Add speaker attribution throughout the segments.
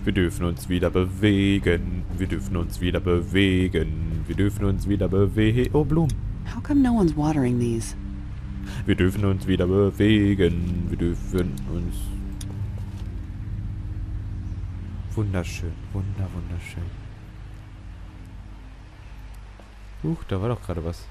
Speaker 1: Wir dürfen uns wieder bewegen. Wir dürfen uns wieder bewegen. Wir dürfen uns wieder bewegen. Oh, Blumen.
Speaker 2: How come no one's watering these?
Speaker 1: Wir dürfen uns wieder bewegen. Wir dürfen uns... Wunderschön. Wunderschön. Da war doch gerade was.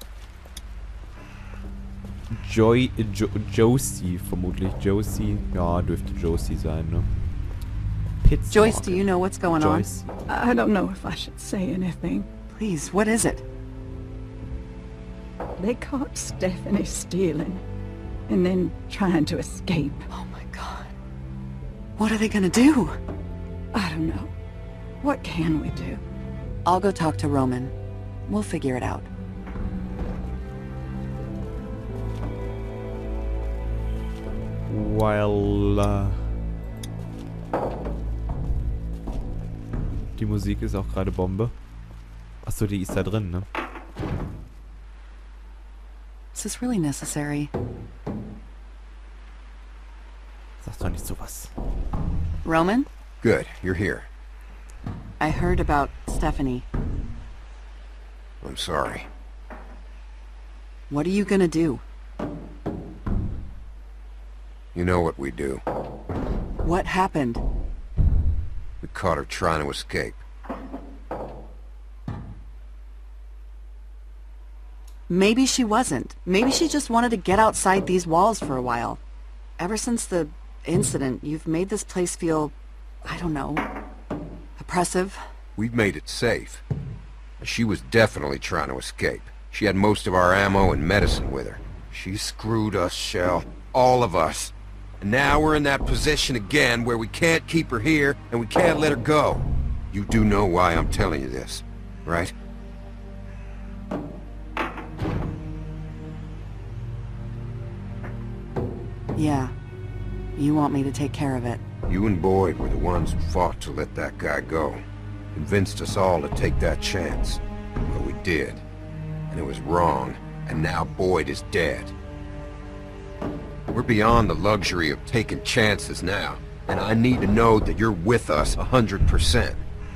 Speaker 1: Josie, vermutlich. Josie. Ja, dürfte Josie sein, ne? Pizza.
Speaker 2: Joyce, do you know what's going
Speaker 1: Joyce.
Speaker 3: I don't know if I should say anything.
Speaker 2: on? Please, what is it?
Speaker 3: They caught Stephanie stealing and then trying to escape.
Speaker 2: Oh my god. What are they gonna do?
Speaker 3: I don't know. What can we do?
Speaker 2: I'll go talk to Roman. We'll figure it out.
Speaker 1: Well, die Musik ist auch gerade Bombe. Achso, die ist da drin, ne?
Speaker 2: Is this really necessary?
Speaker 1: Sag doch nicht sowas.
Speaker 2: Roman?
Speaker 4: Good, you're here.
Speaker 2: I heard about Stephanie.
Speaker 4: I'm sorry.
Speaker 2: What are you gonna do?
Speaker 4: You know what we do.
Speaker 2: What happened?
Speaker 4: We caught her trying to escape.
Speaker 2: Maybe she wasn't. Maybe she just wanted to get outside these walls for a while. Ever since the incident, you've made this place feel, I don't know, oppressive.
Speaker 4: We've made it safe. She was definitely trying to escape. She had most of our ammo and medicine with her. She screwed us, Shell. All of us. And now we're in that position again where we can't keep her here and we can't let her go. You do know why I'm telling you this, right?
Speaker 2: Yeah. You want me to take care of it.
Speaker 4: You and Boyd were the ones who fought to let that guy go. Convinced us all to take that chance. Well, we did. And it was wrong. And now Boyd is dead. We're beyond the luxury of taking chances now. And I need to know that you're with us 100%.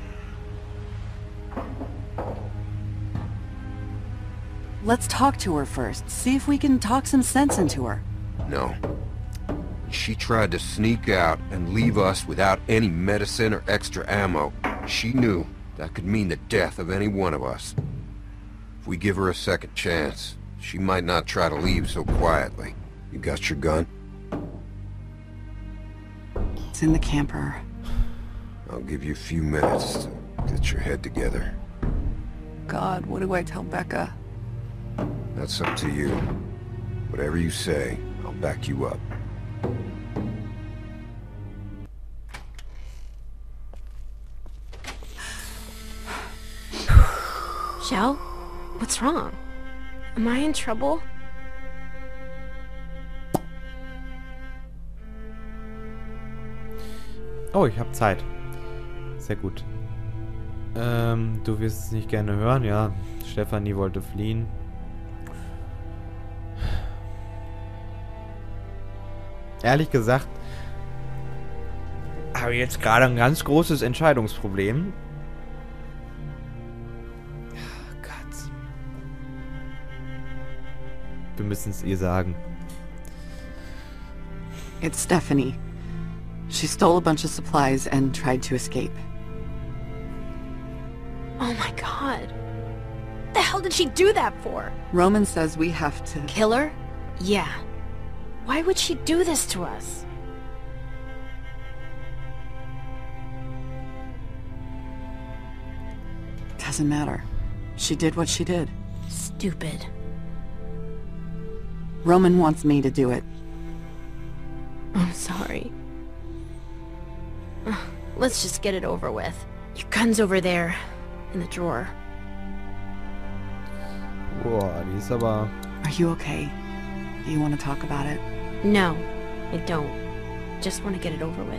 Speaker 2: Let's talk to her first. See if we can talk some sense into her.
Speaker 4: No. She tried to sneak out and leave us without any medicine or extra ammo. She knew that could mean the death of any one of us. If we give her a second chance, she might not try to leave so quietly. You got your gun?
Speaker 2: It's in the camper.
Speaker 4: I'll give you a few minutes to get your head together.
Speaker 2: God, what do I tell Becca?
Speaker 4: That's up to you. Whatever you say, I'll back you up.
Speaker 5: Shell? What's wrong? Am I in trouble?
Speaker 1: Oh, ich habe Zeit. Sehr gut. Du wirst es nicht gerne hören, ja. Stephanie wollte fliehen. Ehrlich gesagt, habe ich jetzt gerade ein ganz großes Entscheidungsproblem. Oh Gott. Wir müssen es ihr sagen.
Speaker 2: It's Stephanie. She stole a bunch of supplies and tried to escape.
Speaker 5: Oh my god. The hell did she do that for?
Speaker 2: Roman says we have to...
Speaker 5: Kill her? Yeah. Why would she do this to us?
Speaker 2: Doesn't matter. She did what she did.
Speaker 5: Stupid.
Speaker 2: Roman wants me to do it.
Speaker 5: I'm sorry. Ugh, let's just get it over with. Your gun's over there, in the drawer.
Speaker 1: Boah, die ist aber...
Speaker 2: Are you okay? Do you want to talk about it?
Speaker 5: No, I don't. Just want to get it over with.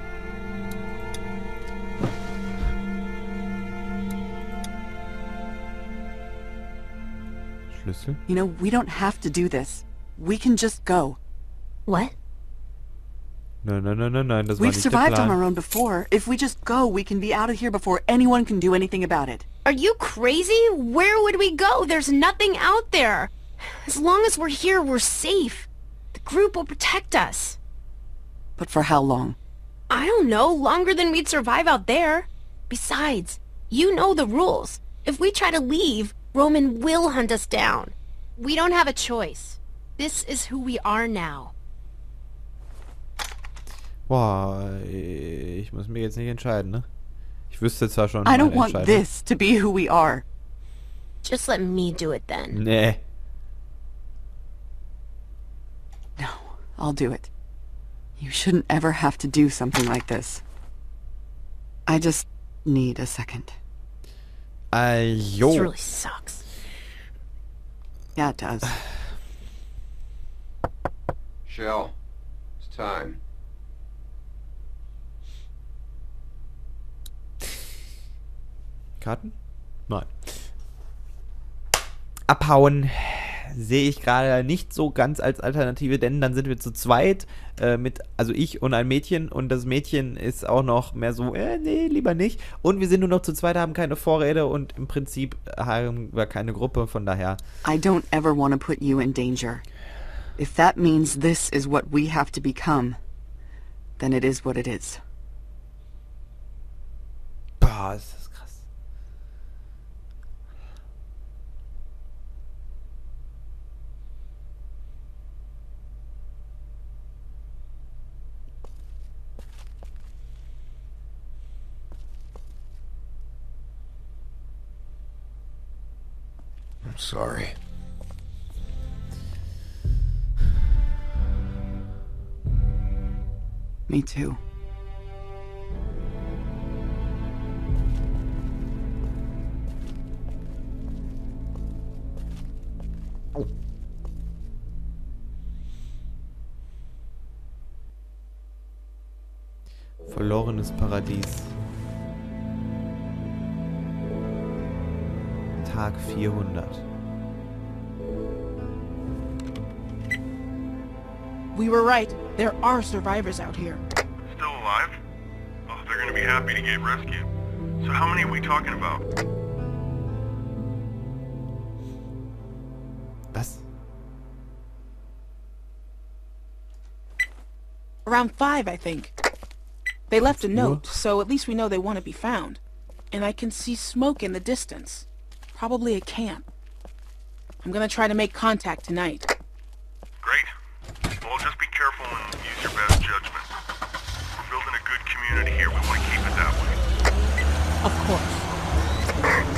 Speaker 1: Schlüssel?
Speaker 2: You know, we don't have to do this. We can just go.
Speaker 5: What?
Speaker 1: Nein, das war
Speaker 2: We've
Speaker 1: nicht der
Speaker 2: survived on
Speaker 1: Plan.
Speaker 2: our own before. If we just go, we can be out of here before anyone can do anything about it.
Speaker 5: Are you crazy? Where would we go? There's nothing out there. As long as we're here, we're safe. The group will protect us.
Speaker 2: But for how long?
Speaker 5: I don't know, longer than we'd survive out there. Besides, you know the rules. If we try to leave, Roman will hunt us down. We don't have a choice. This is who we are now.
Speaker 1: Boah, ich muss mich jetzt nicht entscheiden, ne? Ich wüsste zwar schon
Speaker 2: I
Speaker 1: meine
Speaker 2: don't want
Speaker 1: Entscheidung.
Speaker 2: this to be who we are.
Speaker 5: Just let me do it then.
Speaker 1: Nee.
Speaker 2: No, I'll do it. You shouldn't ever have to do something like this. I just need a second.
Speaker 5: This
Speaker 1: Jo.
Speaker 5: really sucks.
Speaker 2: Yeah, it does.
Speaker 4: Shell, it's time.
Speaker 1: Karten? Nein. Abhauen sehe ich gerade nicht so ganz als Alternative, denn dann sind wir zu zweit also ich und ein Mädchen und das Mädchen ist auch noch mehr so, nee, lieber nicht. Und wir sind nur noch zu zweit, haben keine Vorräte und im Prinzip haben wir keine Gruppe, von daher.
Speaker 2: I don't ever want to put you in danger. If that means this is what we have to become, then it is what it is.
Speaker 1: Boah, ist das krass.
Speaker 4: I'm sorry.
Speaker 2: Me too.
Speaker 1: Verlorenes Paradies. Tag 400.
Speaker 6: We were right. There are survivors out here.
Speaker 7: Still alive? Oh, they're gonna be happy to get rescued. So how many are we talking about?
Speaker 1: Was?
Speaker 6: Around 5, I think. They left a
Speaker 1: Nur?
Speaker 6: note, so at least we know they want to be found. And I can see smoke in the distance. Probably a camp. I'm gonna try to make contact tonight.
Speaker 7: Great. Well, just be careful and use your best judgment. We're building a good community here. We want to keep it that way.
Speaker 6: Of course.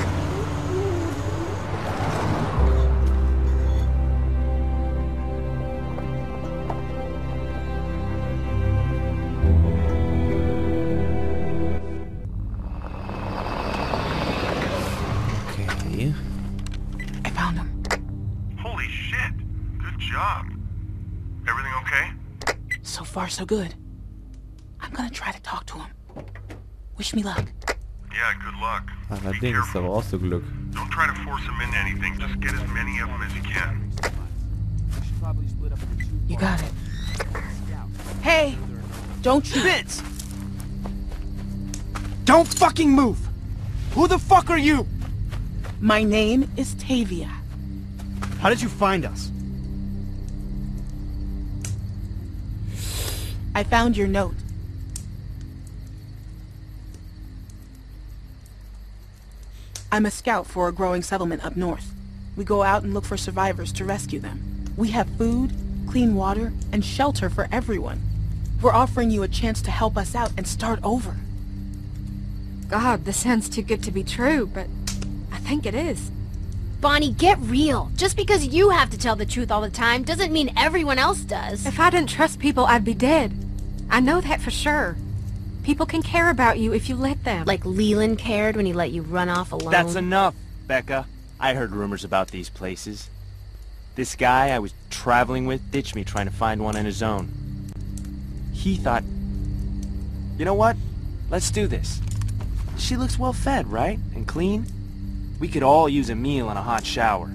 Speaker 1: Okay.
Speaker 6: I found him.
Speaker 7: Holy shit. Good job. Everything okay?
Speaker 6: So far, so good. I'm gonna try to talk to him. Wish me luck.
Speaker 7: Yeah, good luck. Be
Speaker 1: Allerdings,
Speaker 7: careful.
Speaker 1: aber auch so Glück.
Speaker 7: Don't try to force them into anything. Just get as many of them as you can.
Speaker 6: You got it. Hey! Don't shoot.
Speaker 8: Vince! Don't fucking move! Who the fuck are you?
Speaker 6: My name is Tavia.
Speaker 8: How did you find us?
Speaker 6: I found your note. I'm a scout for a growing settlement up north. We go out and look for survivors to rescue them. We have food, clean water, and shelter for everyone. We're offering you a chance to help us out and start over.
Speaker 9: God, this sounds too good to be true, but I think it is.
Speaker 5: Bonnie, get real. Just because you have to tell the truth all the time doesn't mean everyone else does.
Speaker 9: If I didn't trust people, I'd be dead. I know that for sure. People can care about you if you let them.
Speaker 5: Like Leland cared when he let you run off alone.
Speaker 8: That's enough, Becca. I heard rumors about these places. This guy I was traveling with ditched me trying to find one on his own. He thought, you know what? Let's do this. She looks well fed, right? And clean? We could all use a meal and a hot shower.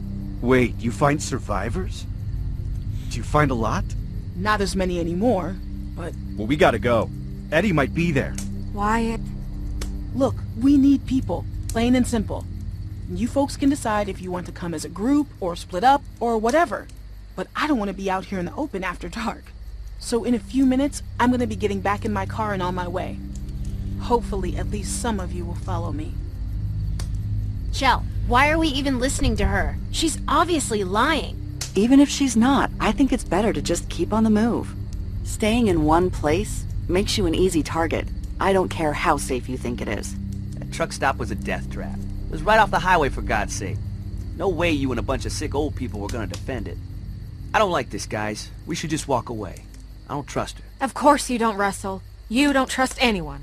Speaker 10: Wait, you find survivors? Do you find a lot?
Speaker 6: Not as many anymore, but...
Speaker 10: Well, we gotta go. Eddie might be there.
Speaker 9: Wyatt,
Speaker 6: Look, we need people. Plain and simple. You folks can decide if you want to come as a group, or split up, or whatever. But I don't want to be out here in the open after dark. So in a few minutes, I'm going to be getting back in my car and on my way. Hopefully, at least some of you will follow me.
Speaker 5: Shell, why are we even listening to her? She's obviously lying.
Speaker 2: Even if she's not, I think it's better to just keep on the move. Staying in one place makes you an easy target. I don't care how safe you think it is.
Speaker 11: That truck stop was a death trap. It was right off the highway, for God's sake. No way you and a bunch of sick old people were gonna defend it. I don't like this, guys. We should just walk away. I don't trust her.
Speaker 9: of course you don't, Russell. You don't trust anyone.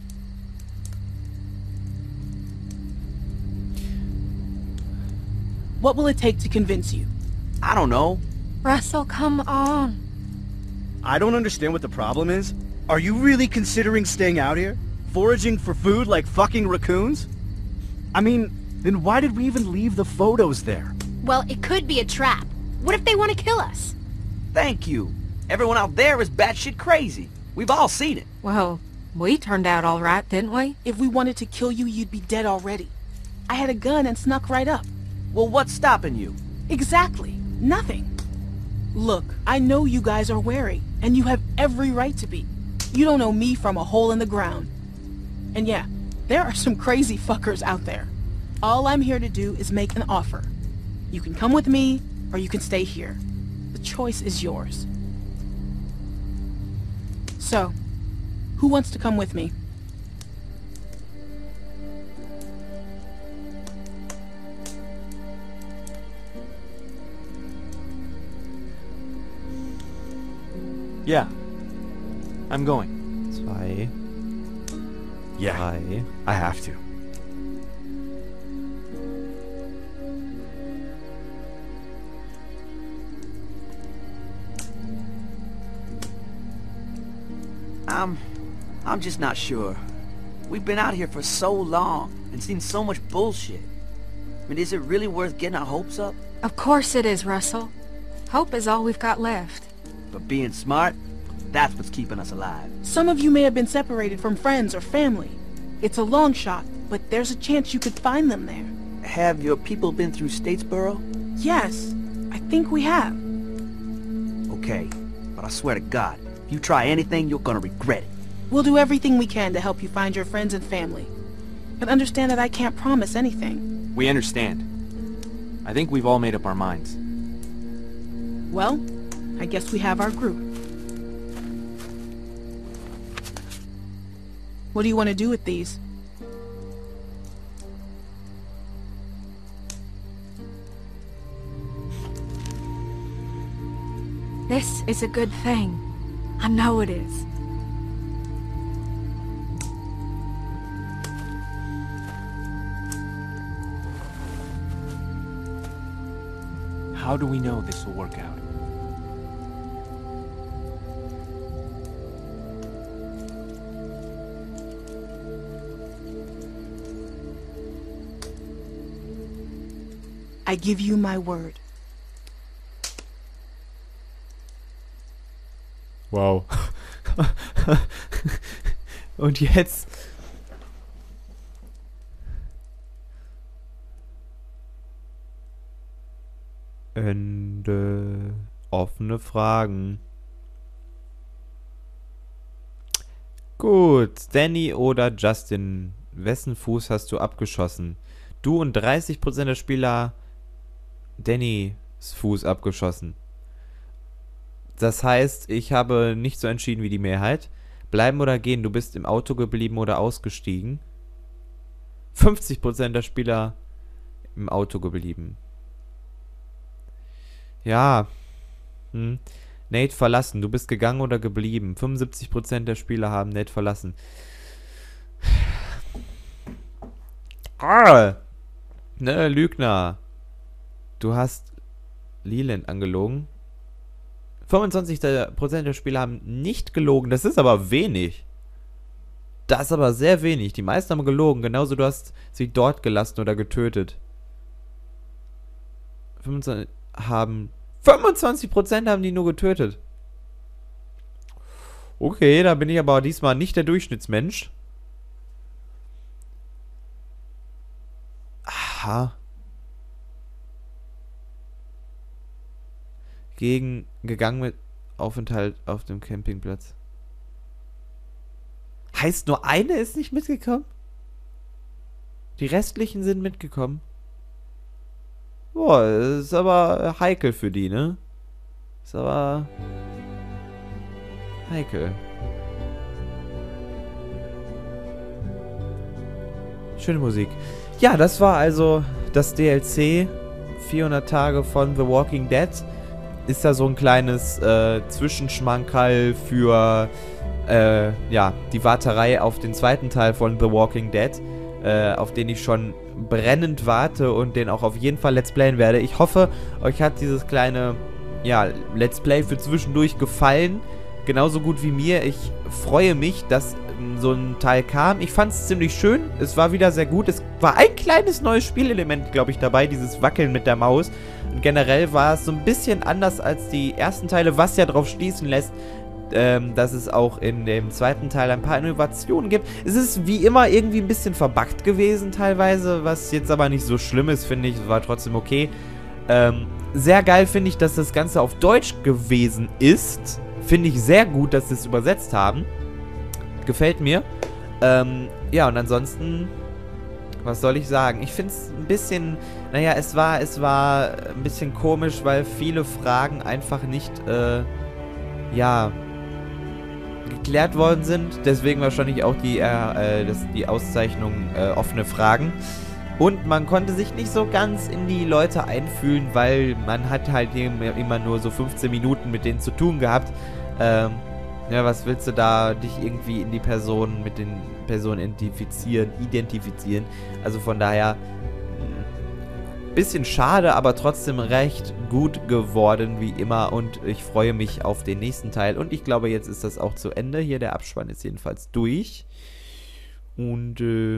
Speaker 6: What will it take to convince you?
Speaker 11: I don't know.
Speaker 9: Russell, come on.
Speaker 10: I don't understand what the problem is. Are you really considering staying out here? Foraging for food like fucking raccoons? I mean, then why did we even leave the photos there?
Speaker 5: Well, it could be a trap. What if they want to kill us?
Speaker 11: Thank you. Everyone out there is batshit crazy. We've all seen it.
Speaker 9: Well, we turned out all right, didn't we?
Speaker 6: If we wanted to kill you, you'd be dead already. I had a gun and snuck right up.
Speaker 11: Well, what's stopping you?
Speaker 6: Exactly. Nothing. Look, I know you guys are wary, and you have every right to be. You don't know me from a hole in the ground. And yeah, there are some crazy fuckers out there. All I'm here to do is make an offer. You can come with me, or you can stay here. The choice is yours. So, who wants to come with me?
Speaker 8: Yeah. I'm going.
Speaker 1: 2,
Speaker 10: Yeah,
Speaker 1: 3.
Speaker 10: I have to.
Speaker 11: I'm just not sure. We've been out here for so long and seen so much bullshit. I mean, is it really worth getting our hopes up?
Speaker 9: Of course it is, Russell. Hope is all we've got left.
Speaker 11: But being smart, that's what's keeping us alive.
Speaker 6: Some of you may have been separated from friends or family. It's a long shot, but there's a chance you could find them there.
Speaker 11: Have your people been through Statesboro?
Speaker 6: Yes, I think we have.
Speaker 11: Okay, but I swear to God, if you try anything, you're gonna regret it.
Speaker 6: We'll do everything we can to help you find your friends and family. But understand that I can't promise anything.
Speaker 8: We understand. I think we've all made up our minds.
Speaker 6: Well, I guess we have our group. What do you want to do with these?
Speaker 9: This is a good thing. I know it is.
Speaker 8: How do we know this will work out?
Speaker 6: I give you my word.
Speaker 1: Wow. Und jetzt? Ende. Offene Fragen. Gut, Danny oder Justin, wessen Fuß hast du abgeschossen? Du und 30% der Spieler Dannys Fuß abgeschossen. Das heißt, ich habe nicht so entschieden wie die Mehrheit. Bleiben oder gehen, du bist im Auto geblieben oder ausgestiegen. 50% der Spieler im Auto geblieben. Ja. Nate verlassen, du bist gegangen oder geblieben. 75% der Spieler haben Nate verlassen. Ne, Lügner. Du hast Leland angelogen. 25% der Spieler haben nicht gelogen. Das ist aber wenig. Das ist aber sehr wenig. Die meisten haben gelogen. Genauso, du hast sie dort gelassen oder getötet. 25% haben die nur getötet. Okay, da bin ich aber diesmal nicht der Durchschnittsmensch. Aha. Gegangen mit Aufenthalt auf dem Campingplatz. Heißt, nur eine ist nicht mitgekommen? Die restlichen sind mitgekommen. Boah, das ist aber heikel für die, ne? Ist aber heikel. Schöne Musik. Ja, das war also das DLC 400 Tage von The Walking Dead. Ist da so ein kleines Zwischenschmankerl für ja, die Warterei auf den zweiten Teil von The Walking Dead, auf den ich schon brennend warte und den auch auf jeden Fall Let's Playen werde. Ich hoffe, euch hat dieses kleine, ja, Let's Play für zwischendurch gefallen. Genauso gut wie mir. Ich freue mich, dass so ein Teil kam. Ich fand es ziemlich schön. Es war wieder sehr gut. Es war ein kleines neues Spielelement, glaube ich, dabei. Dieses Wackeln mit der Maus. Und generell war es so ein bisschen anders als die ersten Teile, was ja darauf schließen lässt, dass es auch in dem zweiten Teil ein paar Innovationen gibt. Es ist wie immer irgendwie ein bisschen verbuggt gewesen teilweise, was jetzt aber nicht so schlimm ist, finde ich. Es war trotzdem okay. Sehr geil finde ich, dass das Ganze auf Deutsch gewesen ist. Finde ich sehr gut, dass sie es übersetzt haben. Gefällt mir. Ja, und ansonsten, was soll ich sagen? Ich finde es ein bisschen, naja, es war ein bisschen komisch, weil viele Fragen einfach nicht, ja, geklärt worden sind. Deswegen wahrscheinlich auch die Auszeichnung offene Fragen. Und man konnte sich nicht so ganz in die Leute einfühlen, weil man hat halt immer nur so 15 Minuten mit denen zu tun gehabt. Ja, was willst du da dich irgendwie in die Personen, mit den Personen identifizieren? Also von daher, bisschen schade, aber trotzdem recht gut geworden, wie immer. Und ich freue mich auf den nächsten Teil. Und ich glaube, jetzt ist das auch zu Ende. Hier, der Abspann ist jedenfalls durch. Und,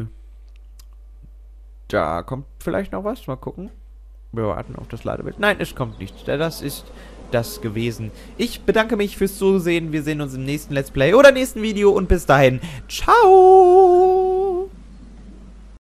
Speaker 1: da kommt vielleicht noch was. Mal gucken. Wir warten auf das Ladebild. Nein, es kommt nichts. Das ist das gewesen. Ich bedanke mich fürs Zusehen. Wir sehen uns im nächsten Let's Play oder nächsten Video. Und bis dahin, ciao!